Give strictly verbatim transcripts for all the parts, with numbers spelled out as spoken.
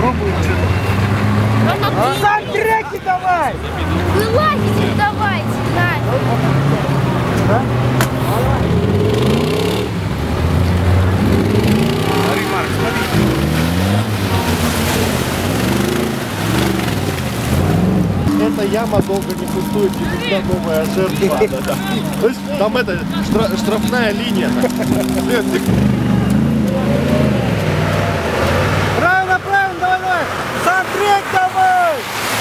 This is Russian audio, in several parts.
попробуем что-то. Сам треки давай! Вылазите давайте, Надя. Да? Смотри, Марк, смотри. Эта яма долго не пустует, и нужна новая жертва. То есть там это штра- штрафная линия. Правильно, правильно, давай, давай! Сам трек давай!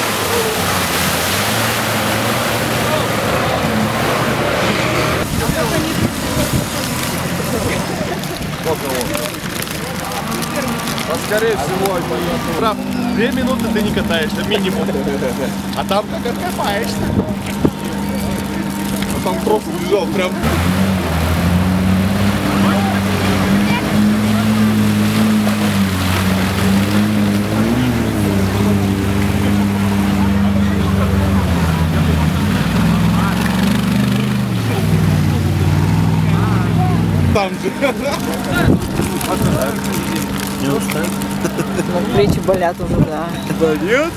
А скорее всего, прав, две минуты ты не катаешься, минимум. А там как откопаешься. А там просто лежал прям. Там же. Не устал? Плечи болят уже, да. Да нет?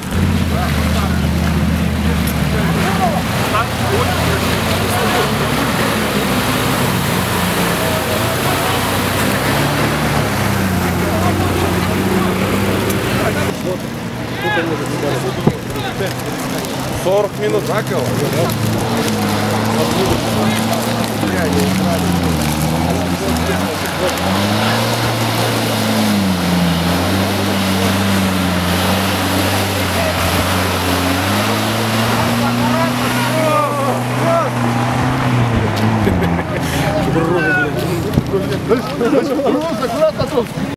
сорок минут закол.